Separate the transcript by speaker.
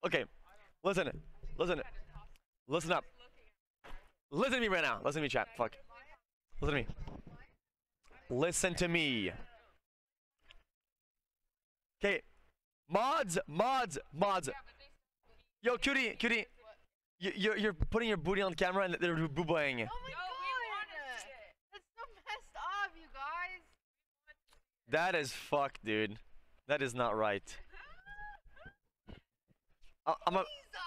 Speaker 1: Okay, listen, listen, listen up. Listen to me right now. Listen to me, chat. Fuck. Listen to me. Listen to me. Okay, mods. Yo, cutie. You're putting your booty on camera and they're booboing.
Speaker 2: Oh my god! That's so messed up, you guys.
Speaker 1: That is fucked, dude. That is not right. I'm a.
Speaker 2: Jesus!